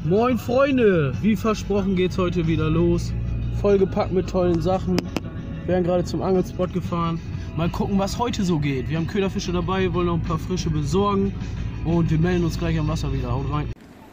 Moin Freunde, wie versprochen geht's heute wieder los. Vollgepackt mit tollen Sachen. Wir werden gerade zum Angelspot gefahren. Mal gucken, was heute so geht. Wir haben Köderfische dabei, wollen noch ein paar frische besorgen und wir melden uns gleich am Wasser wieder. Haut rein.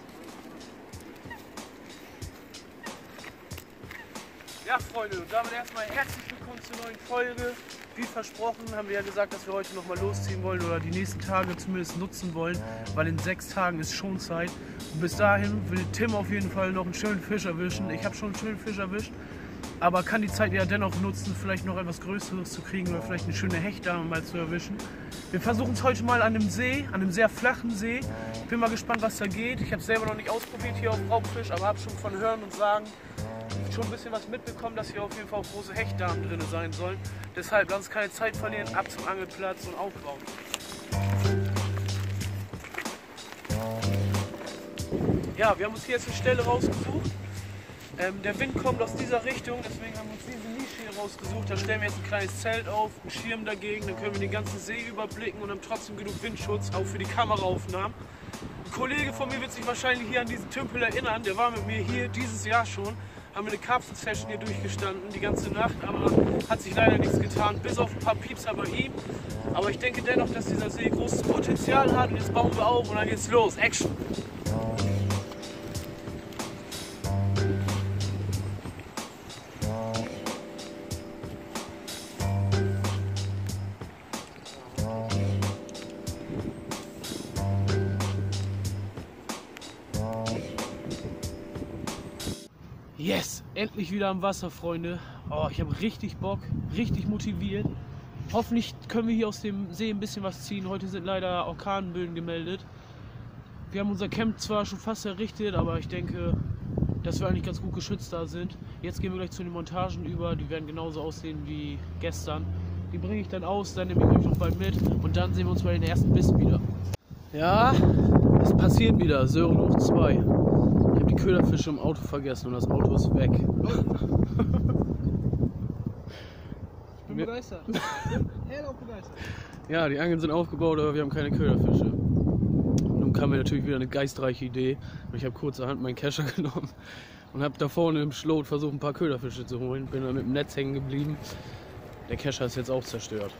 Ja Freunde, und damit erstmal herzlich willkommen zur neuen Folge. Wie versprochen haben wir ja gesagt, dass wir heute noch mal losziehen wollen oder die nächsten Tage zumindest nutzen wollen, weil in 6 Tagen ist schon Zeit. Und bis dahin will Tim auf jeden Fall noch einen schönen Fisch erwischen. Ich habe schon einen schönen Fisch erwischt, aber kann die Zeit ja dennoch nutzen, vielleicht noch etwas Größeres zu kriegen oder vielleicht eine schöne Hechtdame mal zu erwischen. Wir versuchen es heute mal an einem See, an einem sehr flachen See. Ich bin mal gespannt, was da geht. Ich habe es selber noch nicht ausprobiert hier auf Raubfisch, aber habe schon von Hören und Sagen schon ein bisschen was mitbekommen, dass hier auf jeden Fall auch große Hechtdamen drin sein sollen. Deshalb lass uns keine Zeit verlieren, ab zum Angelplatz und aufbauen. Ja, wir haben uns hier jetzt eine Stelle rausgesucht. Der Wind kommt aus dieser Richtung, deswegen haben wir uns diese Nische hier rausgesucht. Da stellen wir jetzt ein kleines Zelt auf, einen Schirm dagegen, dann können wir den ganzen See überblicken und haben trotzdem genug Windschutz, auch für die Kameraaufnahmen. Ein Kollege von mir wird sich wahrscheinlich hier an diesen Tümpel erinnern, der war mit mir hier dieses Jahr schon. Haben wir eine Karpfen-Session hier durchgestanden, die ganze Nacht, aber hat sich leider nichts getan, bis auf ein paar Piepser bei ihm. Aber ich denke dennoch, dass dieser See großes Potenzial hat und jetzt bauen wir auf und dann geht's los. Action! Yes, endlich wieder am Wasser, Freunde. Oh, ich habe richtig Bock, richtig motiviert. Hoffentlich können wir hier aus dem See ein bisschen was ziehen. Heute sind leider Orkanböen gemeldet. Wir haben unser Camp zwar schon fast errichtet, aber ich denke, dass wir eigentlich ganz gut geschützt da sind. Jetzt gehen wir gleich zu den Montagen über. Die werden genauso aussehen wie gestern. Die bringe ich dann aus, dann nehme ich euch noch bald mit und dann sehen wir uns bei den ersten Bissen wieder. Ja, es passiert wieder. Sören hoch 2. Ich habe die Köderfische im Auto vergessen und das Auto ist weg. Ich bin begeistert. Hellauf begeistert. Ja, die Angeln sind aufgebaut, aber wir haben keine Köderfische. Und nun kam mir natürlich wieder eine geistreiche Idee. Und ich habe kurzerhand meinen Kescher genommen und habe da vorne im Schlot versucht, ein paar Köderfische zu holen. Bin dann mit dem Netz hängen geblieben. Der Kescher ist jetzt auch zerstört.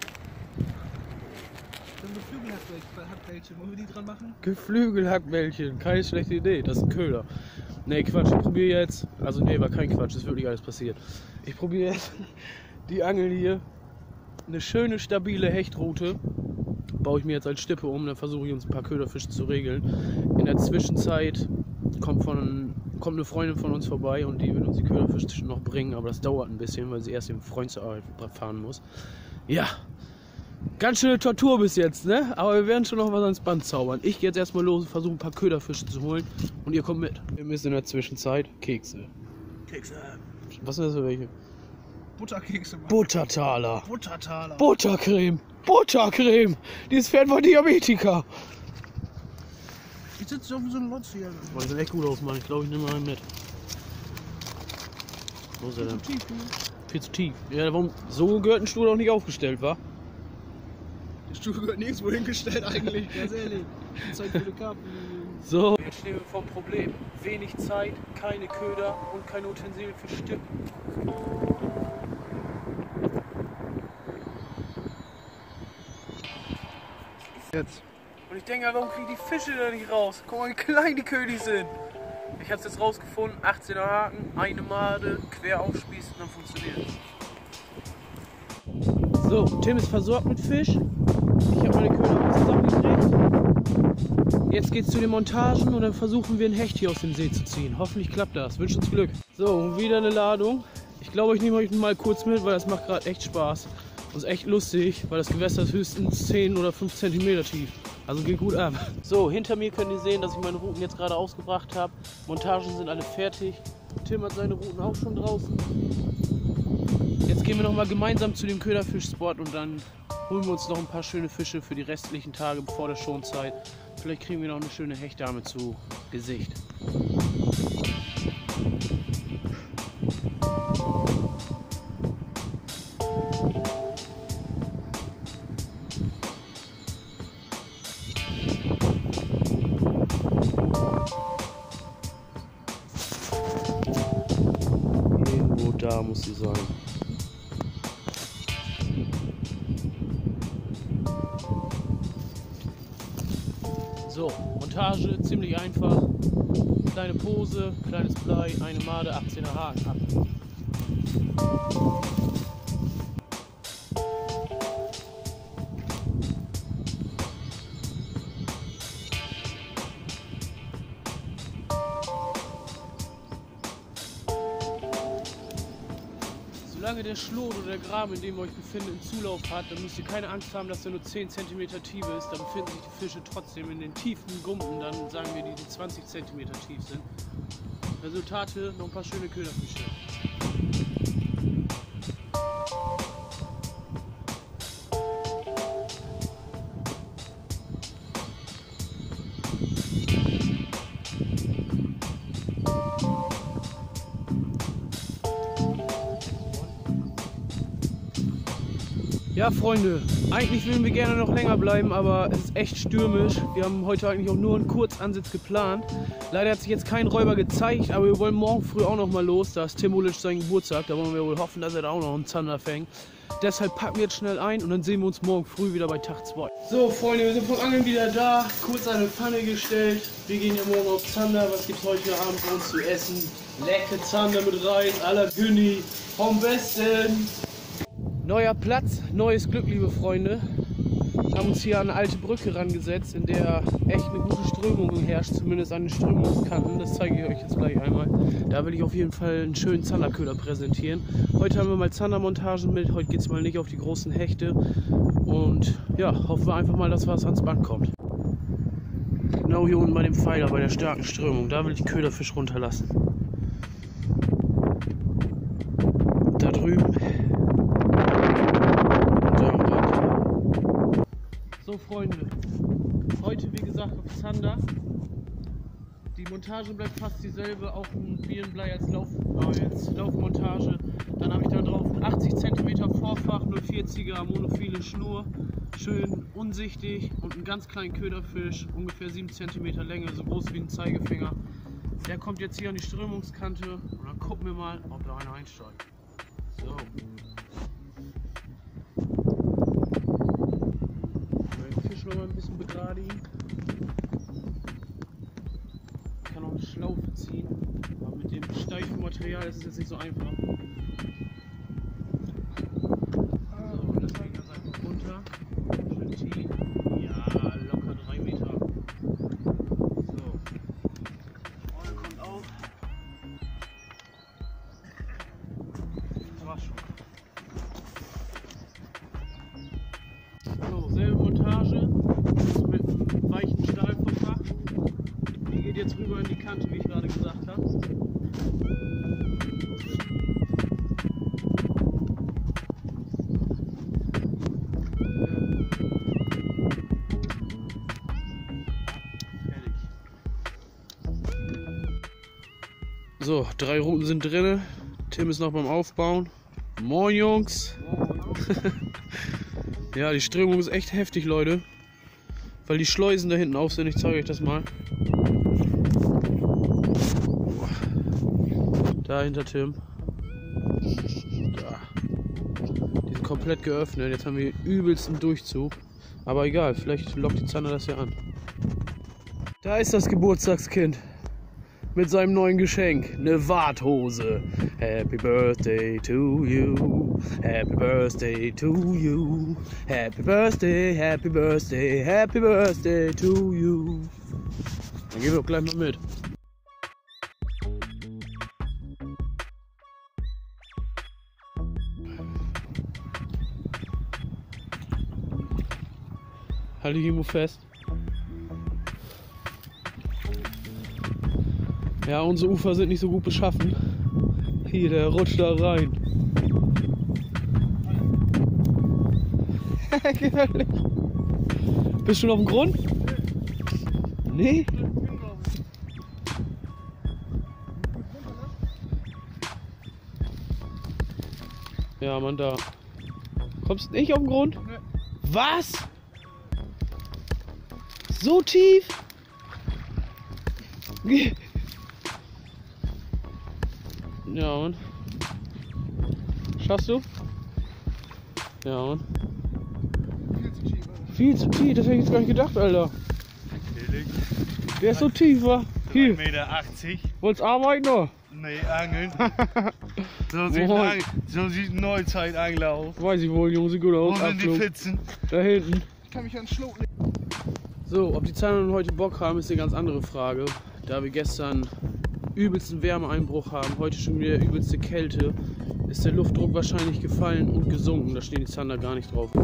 Geflügelhackbällchen, wollen wir die dran machen? Geflügelhackbällchen, keine schlechte Idee, das ist ein Köder. Nee, Quatsch, ich probiere jetzt, also nee, war kein Quatsch, ist wirklich alles passiert. Ich probiere jetzt die Angel hier, eine schöne, stabile Hechtroute, baue ich mir jetzt als Stippe um, dann versuche ich uns ein paar Köderfische zu regeln. In der Zwischenzeit kommt eine Freundin von uns vorbei und die will uns die Köderfische noch bringen, aber das dauert ein bisschen, weil sie erst den Freund zur Arbeit fahren muss. Ja. Ganz schöne Tortur bis jetzt, ne? Aber wir werden schon noch was ans Band zaubern. Ich gehe jetzt erstmal los und versuche ein paar Köderfische zu holen und ihr kommt mit. Wir müssen in der Zwischenzeit Kekse. Kekse. Was sind das für welche? Butterkekse, Mann. Buttertaler. Buttertaler. Buttercreme. Buttercreme. Dieses Pferd war Diabetiker. Ich sitze auf so einem Lotz hier. Boah, die sehen echt gut aus, Mann. Ich glaube, ich nehme mal einen mit. Wo ist er denn? Tief, ne? Viel zu tief. Ja, warum? So gehört ein Stuhl auch nicht aufgestellt, wa? Der Stuhl gehört nirgendwo hingestellt eigentlich, ganz ehrlich. Die Zeit für die Karpfen. So. Jetzt stehen wir vor dem Problem. Wenig Zeit, keine Köder und keine Utensilien für Stippen. Jetzt. Und ich denke, warum kriege ich die Fische da nicht raus? Guck mal, wie klein die Köder sind. Ich habe es jetzt rausgefunden. 18er Haken, eine Made, quer aufspießen, dann funktioniert es. So, Tim ist versorgt mit Fisch. Ich habe meine Köder zusammengekriegt. Jetzt geht's zu den Montagen und dann versuchen wir einen Hecht hier aus dem See zu ziehen. Hoffentlich klappt das. Wünsche uns Glück. So, wieder eine Ladung. Ich glaube, ich nehme euch mal kurz mit, weil das macht gerade echt Spaß. Und ist echt lustig, weil das Gewässer ist höchstens 10 oder 5 cm tief. Also geht gut ab. So, hinter mir könnt ihr sehen, dass ich meine Routen jetzt gerade ausgebracht habe. Montagen sind alle fertig. Tim hat seine Routen auch schon draußen. Jetzt gehen wir noch mal gemeinsam zu dem Köderfischspot und dann holen wir uns noch ein paar schöne Fische für die restlichen Tage vor der Schonzeit. Vielleicht kriegen wir noch eine schöne Hechtdame zu Gesicht. Da muss sie sein. So, Montage ziemlich einfach. Kleine Pose, kleines Blei, eine Made, 18er Haken ab. Solange der Schlot oder der Graben, in dem ihr euch befindet, einen Zulauf hat, dann müsst ihr keine Angst haben, dass er nur 10 cm tief ist. Dann befinden sich die Fische trotzdem in den tiefen Gumpen, dann sagen wir, die 20 cm tief sind. Resultate, noch ein paar schöne Köderfische. Ja, Freunde, eigentlich würden wir gerne noch länger bleiben, aber es ist echt stürmisch. Wir haben heute eigentlich auch nur einen Kurzansitz geplant. Leider hat sich jetzt kein Räuber gezeigt, aber wir wollen morgen früh auch noch mal los. Da ist Tim Ulic sein Geburtstag, da wollen wir wohl hoffen, dass er da auch noch einen Zander fängt. Deshalb packen wir jetzt schnell ein und dann sehen wir uns morgen früh wieder bei Tag 2. So, Freunde, wir sind vom Angeln wieder da. Kurz eine Pfanne gestellt. Wir gehen ja morgen auf Zander. Was gibt es heute Abend bei uns zu essen? Lecker Zander mit Reis, à la Günni, vom Besten. Neuer Platz, neues Glück, liebe Freunde. Wir haben uns hier an eine alte Brücke rangesetzt, in der echt eine gute Strömung herrscht, zumindest an den Strömungskanten. Das zeige ich euch jetzt gleich einmal. Da will ich auf jeden Fall einen schönen Zanderköder präsentieren. Heute haben wir mal Zandermontagen mit, heute geht es mal nicht auf die großen Hechte. Und ja, hoffen wir einfach mal, dass was ans Band kommt. Genau hier unten bei dem Pfeiler, bei der starken Strömung, da will ich Köderfisch runterlassen. Da drüben. So, Freunde, heute wie gesagt auf Zander. Die Montage bleibt fast dieselbe, auch ein Birnenblei als Laufmontage. Dann habe ich da drauf ein 80 cm Vorfach, 040er monophile Schnur, schön unsichtig und einen ganz kleinen Köderfisch, ungefähr 7 cm Länge, so groß wie ein Zeigefinger. Der kommt jetzt hier an die Strömungskante und dann gucken wir mal, ob da einer einsteigt. So. Noch mal ein bisschen begradigen. Ich kann auch eine Schlaufe ziehen, aber mit dem steifen Material ist es jetzt nicht so einfach. So, das geht ganz einfach runter. Schön tief. Ja, locker 3 Meter. So. Vorne kommt auf. Das war's schon. So, selbe Montage. Mit weichen Stahlverfach. Die geht jetzt rüber in die Kante, wie ich gerade gesagt habe. So, 3 Routen sind drin. Tim ist noch beim Aufbauen. Moin Jungs! Ja, die Strömung ist echt heftig, Leute. Weil die Schleusen da hinten auf sind. Ich zeige euch das mal. Da hinter Tim. Da. Die sind komplett geöffnet. Jetzt haben wir den übelsten Durchzug. Aber egal, vielleicht lockt die Zander das ja an. Da ist das Geburtstagskind. Mit seinem neuen Geschenk. Eine Warthose. Happy Birthday to you. Happy Birthday to you. Happy Birthday, Happy Birthday, Happy Birthday to you. Dann gehen wir doch gleich mal mit. Halte ich irgendwo fest. Ja, unsere Ufer sind nicht so gut beschaffen. Hier, der rutscht da rein. Gefährlich. Bist du schon auf dem Grund? Nee? Ja, Mann, da. Kommst du nicht auf den Grund? Nee. Was? So tief? Ja, Mann. Schaffst du? Ja, und? Viel zu tief, Alter. Viel zu tief, das hätte ich jetzt gar nicht gedacht, Alter. Natürlich. Der ist so tief, wa? Hier, 1,80 Meter. wollt's arbeiten noch? Nee, angeln. Moin. So sieht ein Neuzeitangler aus. Weiß ich wohl, Jungs, sieht gut Wo aus. sind die Abflug. Pfützen? Da hinten. Ich kann mich an den Schluck legen. So, ob die Zahnern heute Bock haben, ist eine ganz andere Frage. Da wir gestern übelsten Wärmeeinbruch haben, heute schon wieder übelste Kälte, ist der Luftdruck wahrscheinlich gefallen und gesunken. Da stehen die Zander gar nicht drauf.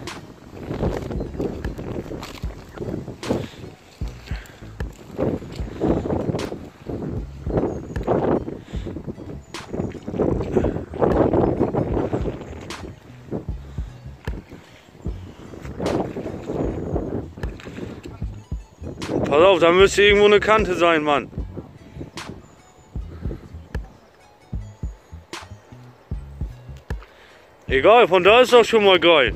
Pass auf, da müsste irgendwo eine Kante sein, Mann. Egal, von da ist doch schon mal geil.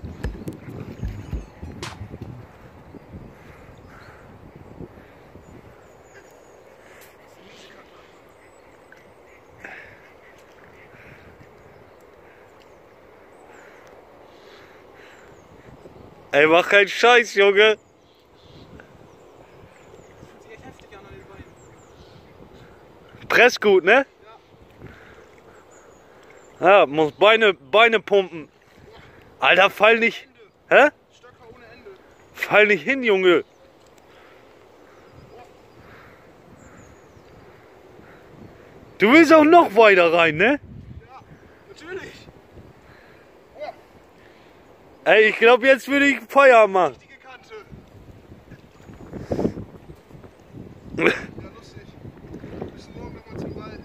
Ey, mach keinen Scheiß, Junge. Sieht heftig an den Beinen. Press gut, ne? Ja, muss Beine pumpen. Alter, fall nicht. Hä? Stöcker ohne Ende. Fall nicht hin, Junge. Du willst auch noch weiter rein, ne? Ja, natürlich. Ey, ich glaube, jetzt würde ich Feuer machen. Richtige Kante. Ja, lustig. Wir müssen morgen nochmal zum Wald.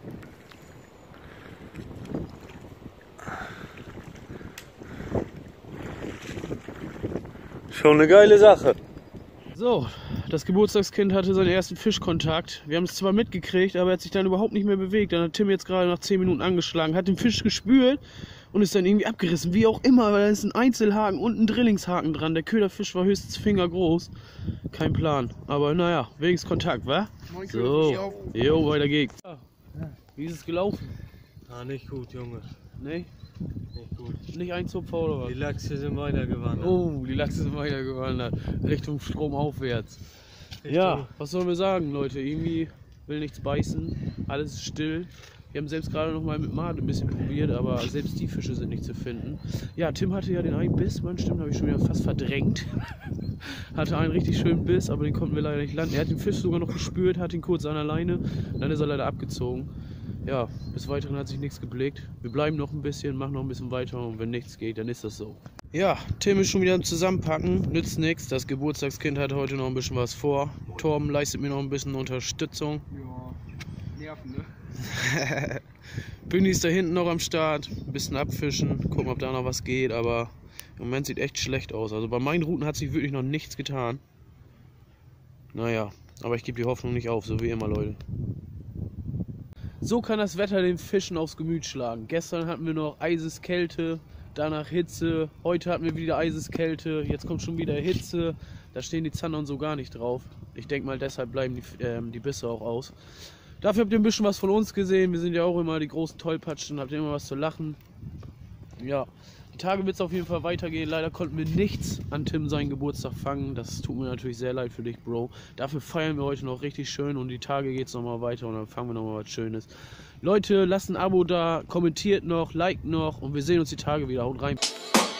Schon eine geile Sache. So, das Geburtstagskind hatte seinen ersten Fischkontakt. Wir haben es zwar mitgekriegt, aber er hat sich dann überhaupt nicht mehr bewegt. Dann hat Tim jetzt gerade nach 10 Minuten angeschlagen, hat den Fisch gespürt und ist dann irgendwie abgerissen. Wie auch immer, weil da ist ein Einzelhaken und ein Drillingshaken dran. Der Köderfisch war höchstens fingergroß. Kein Plan. Aber naja, wenigstens Kontakt, wa? Moin, So, Köderfisch, jo, weiter geht's. Wie ist es gelaufen? Ah, nicht gut, Junge. Nee? Nicht gut. Nicht ein Zupfer oder was? Die Lachse sind weitergewandert. Oh, die Lachse sind weitergewandert. Richtung stromaufwärts. Ja, was sollen wir sagen, Leute? Irgendwie will nichts beißen. Alles ist still. Wir haben selbst gerade noch mal mit Made ein bisschen probiert, aber selbst die Fische sind nicht zu finden. Ja, Tim hatte ja den einen Biss, Mann, stimmt, habe ich schon wieder fast verdrängt. Hatte einen richtig schönen Biss, aber den konnten wir leider nicht landen. Er hat den Fisch sogar noch gespürt, hat ihn kurz an der Leine, dann ist er leider abgezogen. Ja, bis weiteren hat sich nichts geblickt. Wir bleiben noch ein bisschen, machen noch ein bisschen weiter und wenn nichts geht, dann ist das so. Ja, Tim ist schon wieder am Zusammenpacken, nützt nichts. Das Geburtstagskind hat heute noch ein bisschen was vor. Torben leistet mir noch ein bisschen Unterstützung. Ja, Nerven, ne? Bündi ist da hinten noch am Start, ein bisschen abfischen, gucken, ob da noch was geht, aber im Moment sieht echt schlecht aus. Also bei meinen Routen hat sich wirklich noch nichts getan. Naja, aber ich gebe die Hoffnung nicht auf, so wie immer, Leute. So kann das Wetter den Fischen aufs Gemüt schlagen. Gestern hatten wir noch Eiseskälte, danach Hitze. Heute hatten wir wieder Eiseskälte, jetzt kommt schon wieder Hitze. Da stehen die Zander und so gar nicht drauf. Ich denke mal, deshalb bleiben die Bisse auch aus. Dafür habt ihr ein bisschen was von uns gesehen. Wir sind ja auch immer die großen Tollpatschen, habt ihr immer was zu lachen. Ja, die Tage wird es auf jeden Fall weitergehen. Leider konnten wir nichts an Tim seinen Geburtstag fangen. Das tut mir natürlich sehr leid für dich, Bro. Dafür feiern wir heute noch richtig schön und die Tage geht es nochmal weiter und dann fangen wir nochmal was Schönes. Leute, lasst ein Abo da, kommentiert noch, liked noch und wir sehen uns die Tage wieder. Haut rein.